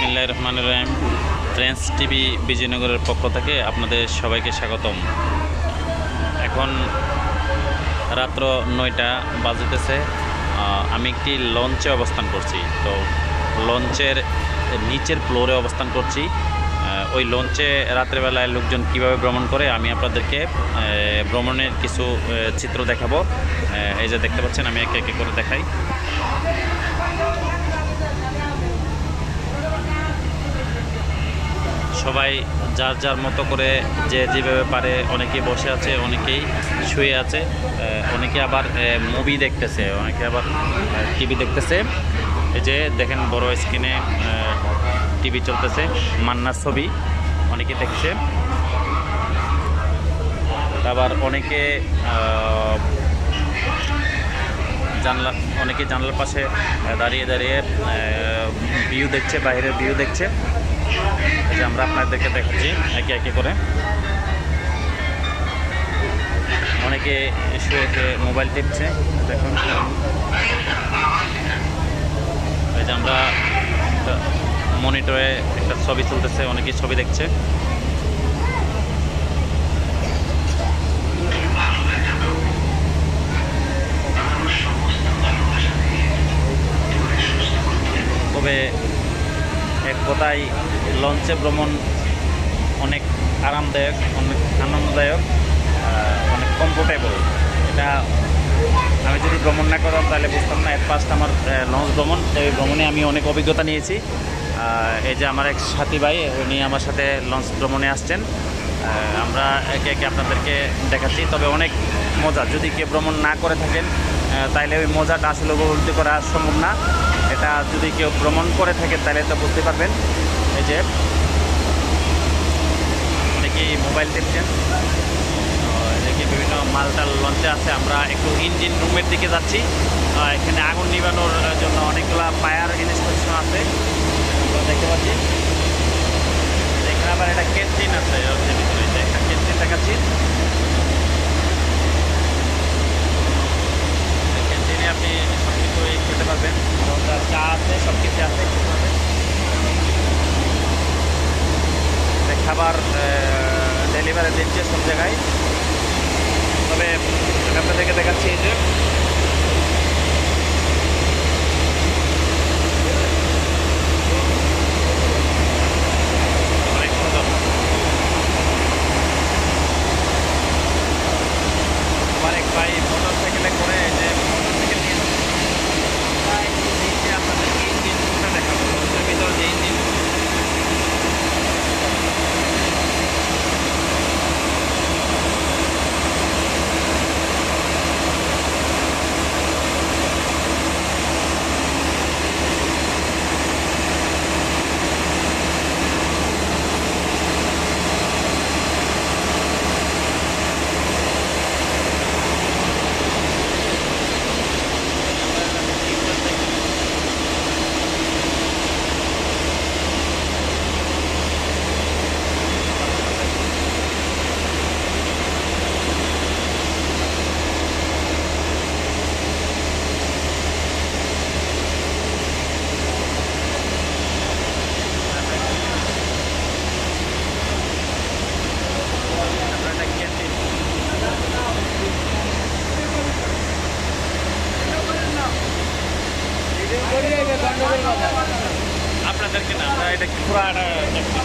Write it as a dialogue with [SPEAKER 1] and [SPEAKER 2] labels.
[SPEAKER 1] বিসমিল্লাহির রহমানির রহিম। Friends TV বিজয়নগরের পক্ষ থেকে আপনাদের সবাইকে স্বাগতম। এখন রাত্র 9টা বাজতেছে। আমি একটি লঞ্চে অবস্থান করছি। তো লঞ্চের নিচের ফ্লোরে অবস্থান করছি। ওই লঞ্চে রাত্রেবেলায় লোকজন কিভাবে ভ্রমণ করে আমি আপনাদেরকে ভ্রমণের কিছু চিত্র দেখাবো। এই যে দেখতে পাচ্ছেন, আমি একে একে করে দেখাই। সবাই যার যার মতো করে যে যেভাবে পারে, অনেকেই বসে আছে, অনেকেই শুয়ে আছে, অনেকে আবার মুভি দেখতেছে, অনেকে আবার টিভি দেখতেছে। এই যে দেখেন, বড় স্ক্রিনে টিভি চলতেছে, মান্নার ছবি অনেকে দেখছে। আবার অনেকে জানলার পাশে দাঁড়িয়ে দাঁড়িয়ে ভিউ দেখছে, বাইরের ভিউ দেখছে। এই যে আমরা আপনাদেরকে দেখাচ্ছি একে একে করে। অনেকে শুয়ে মোবাইল টিপছে, দেখুন। এই যে আমরা মনিটরে একটা ছবি চলতেছে, অনেকে ছবি দেখছে। তবে এক কথায় লঞ্চে ভ্রমণ অনেক আরামদায়ক, অনেক আনন্দদায়ক, অনেক কমফোর্টেবল। এটা আমি যদি ভ্রমণ না করতাম তাহলে বুঝতাম না। এর ফার্স্ট আমার লঞ্চ ভ্রমণ, এই ভ্রমণে আমি অনেক অভিজ্ঞতা নিয়েছি। এই যে আমার এক সাথী ভাই, উনি আমার সাথে লঞ্চ ভ্রমণে আসছেন। আমরা একে একে আপনাদেরকে দেখাচ্ছি। তবে অনেক মজা, যদি কেউ ভ্রমণ না করে থাকেন তাহলে ওই মজাটা আসলে উপলব্ধি করা সম্ভব না। এটা যদি কেউ ভ্রমণ করে থাকে তাহলে তো বুঝতে পারবেন। এই যে অনেকেই মোবাইল দেখছেন, এদিকে বিভিন্ন মালটাল লঞ্চে আছে। আমরা একটু ইঞ্জিন রুমের দিকে যাচ্ছি। এখানে আগুন নিবানোর জন্য অনেকগুলো ফায়ার ইনস্টলেশন আছে, দেখতে পাচ্ছি। এখানে আবার একটা ক্যান্টিন আছে, একটা ক্যান্টিন দেখাচ্ছি। ক্যান্টিনে আপনি সব কিছুই খেতে পারবেন, চা আছে, সব কিছু আছে। খাবার ডেলিভারি দিচ্ছে সব জায়গায়। তবে আপনাদেরকে দেখাচ্ছি এই যে অনেক সুন্দর। আমার এক ভাই মোটর সাইকেলে করে, যে মোটর সাইকেল নিয়ে আপনাদেরকে ইঞ্জিন দেখাবো, ভিতর যে ইঞ্জিন। আপনাদেরকে না, আমরা এটা পুরা